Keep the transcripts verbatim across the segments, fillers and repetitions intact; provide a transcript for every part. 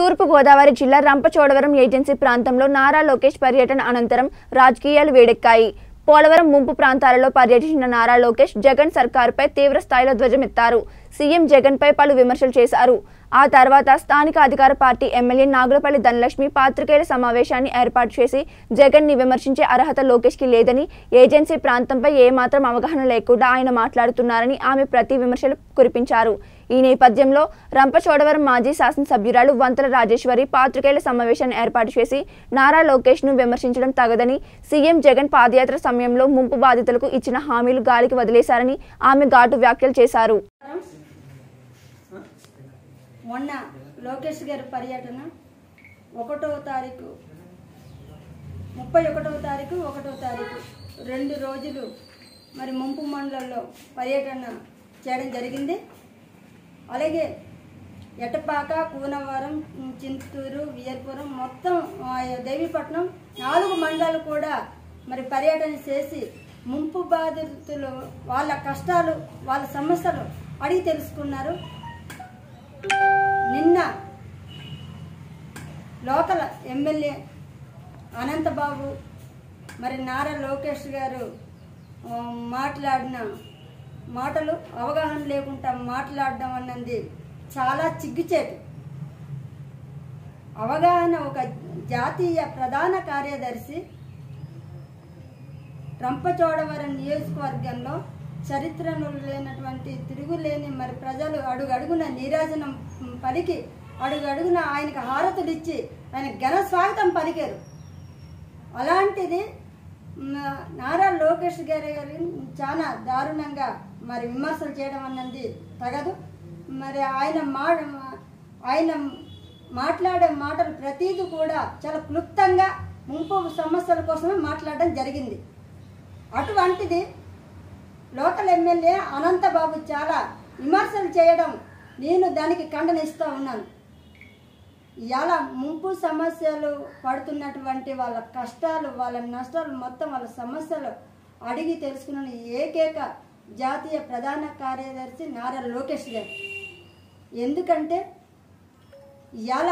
తూర్పు గోదావరి జిల్లా రంపచోడవరం ఏజెన్సీ ప్రాంతంలో నారా లోకేష్ పర్యటన అనంతరం రాజకీయాలు వేడెక్కాయి. పోలవరం ముంపు ప్రాంతాలలో పర్యటించిన నారా లోకేష్ జగన్ సర్కారుపై తీవ్ర స్థాయిలో ధ్వజమెత్తారు. సీఎం జగన్ పై పలు విమర్శలు చేశారు. ఆ తర్వాత స్థానిక అధికార పార్టీ ఎమ్మెల్యే నాగులపల్లి ధనలక్ష్మి పాత్రికేయుల సమావేశాన్ని ఏర్పాటు చేసి జగన్ ని విమర్శించే అర్హత లోకేష్ కి లేదని, ఏజెన్సీ ప్రాంతంపై ఏమాత్రం అవగాహన లేకుండా ఆయన మాట్లాడుతున్నారని ఆమె ప్రతి విమర్శలు కురిపించారు. ఈ నేపథ్యంలో రంపచోడవరం మాజీ శాసనసభ్యురాలు వంతల రాజేశ్వరి పాత్రికేయుల సమావేశాన్ని ఏర్పాటు చేసి నారా లోకేష్ ను విమర్శించడం తగదని, సీఎం జగన్ పాదయాత్ర సమయంలో ముంపు బాధితులకు ఇచ్చిన హామీలు గాలికి వదిలేశారని ఆమె ఘాటు వ్యాఖ్యలు చేశారు. మొన్న లోకేష్ గారి పర్యటన ఒకటవ తారీఖు ముప్పై ఒకటవ తారీఖు ఒకటవ తారీఖు రెండు రోజులు మరి ముంపు మండలంలో పర్యటన చేయడం జరిగింది. అలాగే ఎటపాక, కూనవరం, చింతూరు, వియర్పురం మొత్తం దేవీపట్నం నాలుగు మండలాలు కూడా మరి పర్యటన చేసి ముంపు బాధితులు వాళ్ళ కష్టాలు, వాళ్ళ సమస్యలు అడిగి తెలుసుకున్నారు. నిన్న లోకల్ ఎమ్మెల్యే అనంతబాబు మరి నారా లోకేష్ గారు మాట్లాడిన మాటలు అవగాహన లేకుండా మాట్లాడడం అన్నది చాలా చిగ్గుచేటు. అవగాహన ఒక జాతీయ ప్రధాన కార్యదర్శి రంపచోడవరం నియోజకవర్గంలో చరిత్రను లేనటువంటి తిరుగులేని మరి ప్రజలు అడుగడుగున నీరాజనం పలికి అడుగడుగున ఆయనకు హారతులు ఇచ్చి ఆయన ఘన స్వాగతం పలికారు. అలాంటిది నారా లోకేష్ గారి గారి చాలా దారుణంగా మరి విమర్శలు చేయడం అన్నది తగదు. మరి ఆయన మా ఆయన మాట్లాడే మాటలు ప్రతీది కూడా చాలా క్లుప్తంగా ముంపు సమస్యల కోసమే మాట్లాడడం జరిగింది. అటువంటిది లోకల్ ఎమ్మెల్యే అనంతబాబు చాలా విమర్శలు చేయడం నేను దానికి ఖండనిస్తూ ఉన్నాను. ఇవాళ ముంపు సమస్యలు పడుతున్నటువంటి వాళ్ళ కష్టాలు, వాళ్ళ నష్టాలు మొత్తం వాళ్ళ సమస్యలు అడిగి తెలుసుకున్న ఏకైక జాతీయ ప్రధాన కార్యదర్శి నారా లోకేష్ గారు. ఎందుకంటే ఇవాళ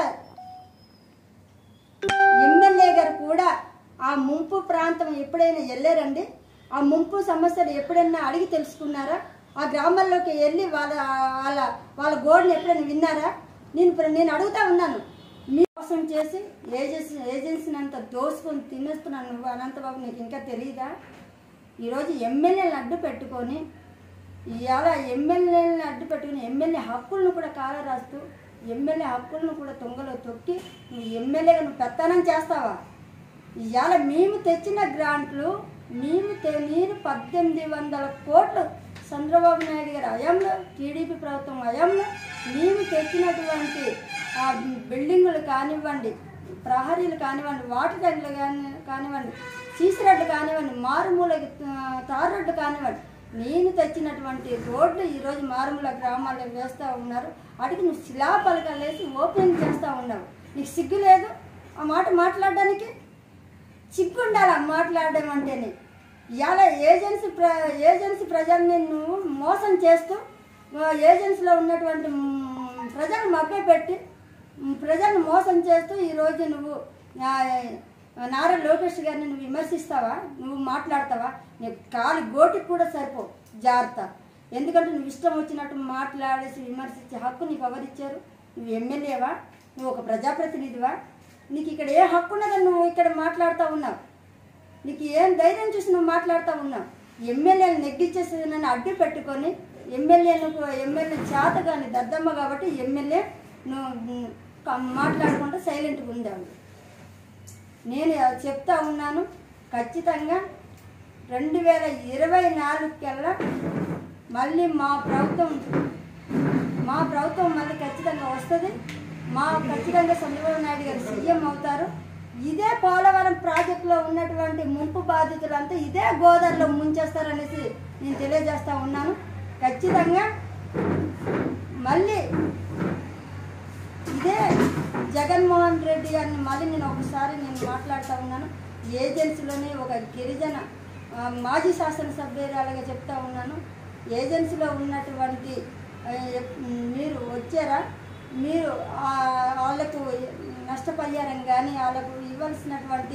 ఎమ్మెల్యే గారు కూడా ఆ ముంపు ప్రాంతం ఎప్పుడైనా వెళ్ళారండి? ఆ ముంపు సమస్యలు ఎప్పుడైనా అడిగి తెలుసుకున్నారా? ఆ గ్రామాల్లోకి వెళ్ళి వాళ్ళ వాళ్ళ వాళ్ళ గోడుని ఎప్పుడైనా విన్నారా? నేను నేను అడుగుతా ఉన్నాను. మీ కోసం చేసి ఏజెన్సీ ఏజెన్సీని అంతా దోసుకొని తినేస్తున్నాను నువ్వు అనంతబాబు, నీకు ఇంకా తెలియదా? ఈరోజు ఎమ్మెల్యేలను అడ్డు పెట్టుకొని ఇవాళ ఎమ్మెల్యేలను అడ్డు పెట్టుకుని ఎమ్మెల్యే హక్కులను కూడా కాల రాస్తూ ఎమ్మెల్యే హక్కులను కూడా తొంగలో తొక్కి నువ్వు ఎమ్మెల్యేగా నువ్వు పెత్తనం చేస్తావా? ఇవాళ మేము తెచ్చిన గ్రాంట్లు మేము నేను పద్దెనిమిది వందల కోట్లు చంద్రబాబు నాయుడు గారి హయాంలో, టీడీపీ ప్రభుత్వం హయాంలో మేము తెచ్చినటువంటి ఆ బిల్డింగులు కానివ్వండి, ప్రహరీలు కానివ్వండి, వాటర్ ట్యాంకులు కాని కానివ్వండి సీసీ రోడ్లు కానివ్వండి, మారుమూల తారు రోడ్లు కానివ్వండి, నేను తెచ్చినటువంటి రోడ్లు ఈరోజు మారుమూల గ్రామాల్లో వేస్తూ ఉన్నారు. అడిగి నువ్వు శిలాపలకాలు వేసి ఓపెనింగ్ చేస్తూ ఉన్నావు. నీకు సిగ్గు లేదు ఆ మాట మాట్లాడడానికి? సిగ్గు ఉండాలి మాట్లాడడం అంటేనే. ఇవాళ ఏజెన్సీ ప్ర ఏజెన్సీ ప్రజల్ని నువ్వు మోసం చేస్తూ ఏజెన్సీలో ఉన్నటువంటి ప్రజలను మభ్యపెట్టి ప్రజలను మోసం చేస్తూ ఈరోజు నువ్వు నారా లోకేష్ గారిని నువ్వు విమర్శిస్తావా? నువ్వు మాట్లాడతావా? నీకు కాలి గోటికి కూడా సరిపో, జాగ్రత్త. ఎందుకంటే నువ్వు ఇష్టం వచ్చినట్టు మాట్లాడేసి విమర్శించే హక్కు నీకు ఎవరిచ్చారు? నువ్వు ఎమ్మెల్యేవా? నువ్వు ఒక ప్రజాప్రతినిధివా? నీకు ఇక్కడ ఏ హక్కు ఉన్నదని నువ్వు ఇక్కడ మాట్లాడుతూ ఉన్నావు? నీకు ఏం ధైర్యం చూసి నువ్వు మాట్లాడుతూ ఉన్నావు? ఎమ్మెల్యేలు నెగ్గించేసి నన్ను అడ్డు పెట్టుకొని ఎమ్మెల్యేను ఎమ్మెల్యే చేత కానీ దద్దమ్మ కాబట్టి ఎమ్మెల్యే నువ్వు మాట్లాడుకుంటూ సైలెంట్గా ఉందావు. నేను చెప్తా ఉన్నాను, ఖచ్చితంగా రెండు వేల ఇరవై నాలుగు కల్లా మళ్ళీ మా ప్రభుత్వం మా ప్రభుత్వం మళ్ళీ ఖచ్చితంగా వస్తుంది. మా ఖచ్చితంగా చంద్రబాబు నాయుడు గారు సీఎం అవుతారు. ఇదే పోలవరం ప్రాజెక్టులో ఉన్నటువంటి ముంపు బాధితులంతా ఇదే గోదావరిలో ముంచేస్తారనేసి నేను తెలియజేస్తూ ఉన్నాను. ఖచ్చితంగా మళ్ళీ ఇదే జగన్మోహన్ రెడ్డి గారిని మళ్ళీ నేను ఒకసారి నేను మాట్లాడుతూ ఉన్నాను. ఏజెన్సీలోనే ఒక గిరిజన మాజీ శాసనసభ్యురాలుగా చెప్తా ఉన్నాను. ఏజెన్సీలో ఉన్నటువంటి మీరు వచ్చారా? మీరు వాళ్ళకు నష్టపరిహారం కానీ వాళ్ళకు ఇవ్వాల్సినటువంటి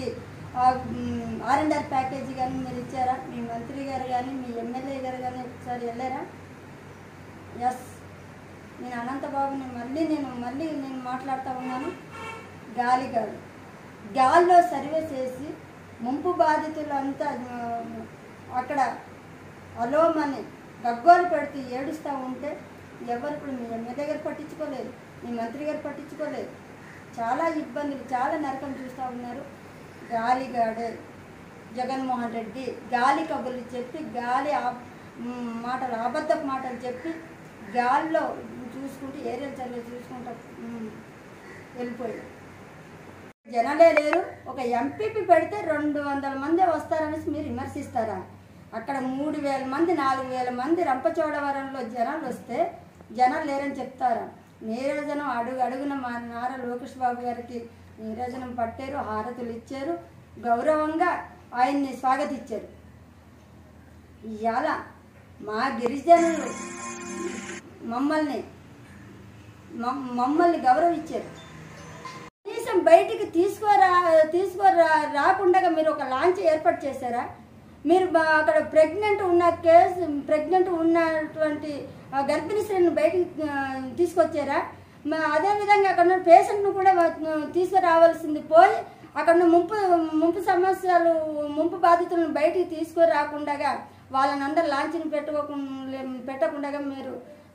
ఆర్ అండ్ ఆర్ ప్యాకేజీ కానీ మీరు ఇచ్చారా? మీ మంత్రి గారు కానీ మీ ఎమ్మెల్యే గారు కానీ ఒకసారి వెళ్ళారా? ఎస్, నేను అనంతబాబుని మళ్ళీ నేను మళ్ళీ నేను మాట్లాడుతూ ఉన్నాను. గాలి గాలి గాల్లో సర్వే చేసి ముంపు బాధితులంతా అక్కడ అలోమని గగ్గోలు పెడుతూ ఏడుస్తూ ఉంటే ఎవరు ఇప్పుడు మీ ఎమ్మెల్యే గారు పట్టించుకోలేదు, మీ మంత్రి గారు పట్టించుకోలేదు. చాలా ఇబ్బందులు, చాలా నరకం చూస్తూ ఉన్నారు. గాలిగాడే జగన్మోహన్ రెడ్డి గాలి కబుర్లు చెప్పి గాలి మాటలు అబద్ధపు మాటలు చెప్పి గాల్లో చూసుకుంటూ ఏరియల్ సర్వే చూసుకుంటూ వెళ్ళిపోయాడు. జనాలే లేరు. ఒక ఎంపీపీ పెడితే రెండు వందల మంది వస్తారనేసి మీరు విమర్శిస్తారా? అక్కడ మూడు వేల మంది నాలుగు వేల మంది రంపచోడవరంలో జనాలు వస్తే జనాలు లేరని చెప్తారా? నీరాజనం అడుగు అడుగున మా నారా లోకేష్ బాబు గారికి నీరాజనం పట్టారు, హారతులు ఇచ్చారు, గౌరవంగా ఆయన్ని స్వాగతించారు. ఇవాళ మా గిరిజనులు మమ్మల్ని మమ్మల్ని గౌరవించారు. కనీసం బయటికి తీసుకోరా తీసుకోరా రాకుండా మీరు ఒక లాంచ్ ఏర్పాటు చేశారా? మీరు అక్కడ ప్రెగ్నెంట్ ఉన్న కేసు ప్రెగ్నెంట్ ఉన్నటువంటి గర్భిణీ స్త్రీని బయటికి తీసుకొచ్చారా? అదేవిధంగా అక్కడ ఉన్న పేషెంట్ను కూడా తీసుకురావాల్సింది పోయి అక్కడ ముంపు ముంపు సమస్యలు ముంపు బాధితులను బయటికి తీసుకురాకుండా వాళ్ళని అందరు లాంఛని పెట్టుకోకుండా పెట్టకుండా మీరు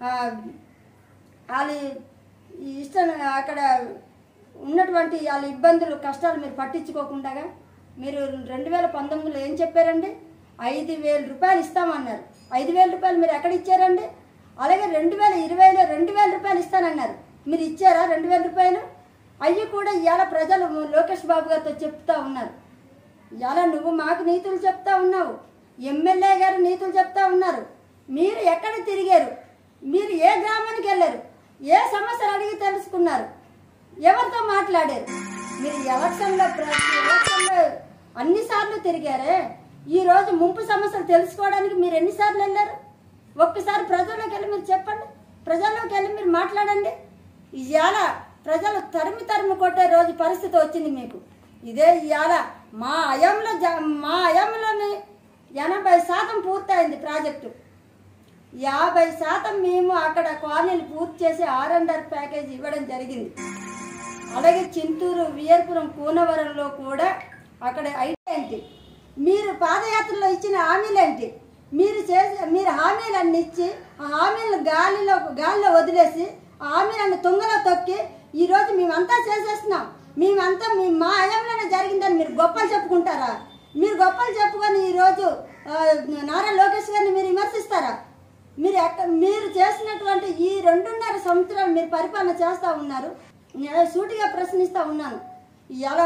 వాళ్ళ ఇష్టం అక్కడ ఉన్నటువంటి వాళ్ళ ఇబ్బందులు కష్టాలు మీరు పట్టించుకోకుండా మీరు రెండు వేల పంతొమ్మిదిలో ఏం చెప్పారండి? ఐదు వేల రూపాయలు ఇస్తామన్నారు. ఐదు వేల రూపాయలు మీరు ఎక్కడ ఇచ్చారండి? అలాగే రెండు వేల ఇరవైలో రెండు వేల రూపాయలు ఇస్తానన్నారు. మీరు ఇచ్చారా రెండు వేల రూపాయలు? అవి కూడా ఇవాళ ప్రజలు లోకేష్ బాబు గారితో చెప్తా ఉన్నారు. ఇవాళ నువ్వు మాకు నీతులు చెప్తా ఉన్నావు, ఎమ్మెల్యే గారు నీతులు చెప్తా ఉన్నారు. మీరు ఎక్కడ తిరిగారు? మీరు ఏ గ్రామానికి వెళ్ళారు? ఏ సమస్యలు అడిగి తెలుసుకున్నారు? ఎవరితో మాట్లాడారు? మీరు ఎలక్షన్లో ప్రతి ఎలక్షన్లో అన్నిసార్లు తిరిగారే. ఈరోజు ముంపు సమస్యలు తెలుసుకోవడానికి మీరు ఎన్నిసార్లు వెళ్ళారు? ఒక్కసారి ప్రజల్లోకి వెళ్ళి మీరు చెప్పండి, ప్రజల్లోకి వెళ్ళి మీరు మాట్లాడండి. ఇవాళ ప్రజలు తరిమి తరిమి కొట్టే రోజు పరిస్థితి వచ్చింది మీకు. ఇదే ఇవాళ మా అయంలో మా అయంలోని ఎనభై శాతం పూర్తయింది ప్రాజెక్టు. యాభై శాతం మేము అక్కడ కాలనీలు పూర్తి చేసి ఆర్ అండ్ ఆర్ ప్యాకేజ్ ఇవ్వడం జరిగింది. అలాగే చింతూరు, వియర్పురం, కూనవరంలో కూడా అక్కడ ఏంటి మీరు పాదయాత్రలో ఇచ్చిన హామీలేంటి? మీరు చేసే మీరు హామీలన్నీ ఇచ్చి ఆ హామీలను గాలిలో గాలిలో వదిలేసి ఆ హామీలను తుంగలో తొక్కి ఈరోజు మేమంతా చేసేస్తున్నాం, మేమంతా మీ మా హయాంలోనే జరిగిందని మీరు గొప్పలు చెప్పుకుంటారా? మీరు గొప్పలు చెప్పుకొని ఈరోజు నారా లోకేష్ గారిని మీరు విమర్శిస్తారా? మీరు ఎక్క మీరు చేసినటువంటి ఈ రెండున్నర సంవత్సరాలు మీరు పరిపాలన చేస్తూ ఉన్నారు. నేను సూటిగా ప్రశ్నిస్తూ ఉన్నాను. ఎలా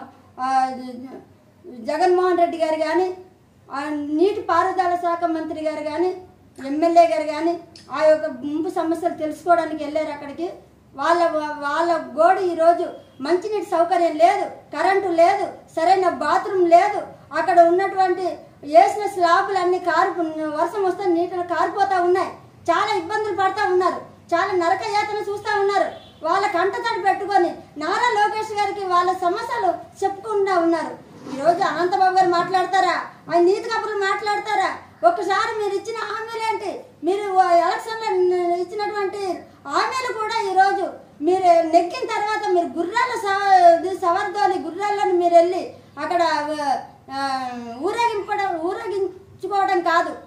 జగన్మోహన్ రెడ్డి గారు కానీ, నీటి పారుదల శాఖ మంత్రి గారు కానీ, ఎమ్మెల్యే గారు కానీ ఆ యొక్క ముంపు సమస్యలు తెలుసుకోవడానికి వెళ్ళారు అక్కడికి. వాళ్ళ వాళ్ళ గోడు ఈరోజు మంచినీటి సౌకర్యం లేదు, కరెంటు లేదు, సరైన బాత్రూమ్ లేదు. అక్కడ ఉన్నటువంటి వేసిన స్లాబులు అన్నీ కారు వర్షం వస్తే నీటిలో కారిపోతూ ఉన్నాయి. చాలా ఇబ్బందులు పడుతూ ఉన్నారు, చాలా నరక యాతన చూస్తూ ఉన్నారు. వాళ్ళ కంటతడి పెట్టుకొని నారా లోకేష్ గారికి వాళ్ళ సమస్యలు చెప్పుకుంటూ ఉన్నారు. ఈరోజు అనంతబాబు గారు మాట్లాడతారా? ఆయన నీతి కబుర్లు మాట్లాడతారా? ఒక్కసారి మీరు ఇచ్చిన హామీలేంటి? మీరు ఎలక్షన్లో ఇచ్చినటువంటి హామీలు కూడా ఈరోజు మీరు నెగ్గిన తర్వాత మీరు గుర్రాల సవర్దోని గుర్రాలను మీరు వెళ్ళి అక్కడ ఊరేగింపడం ఊరేగించుకోవడం కాదు,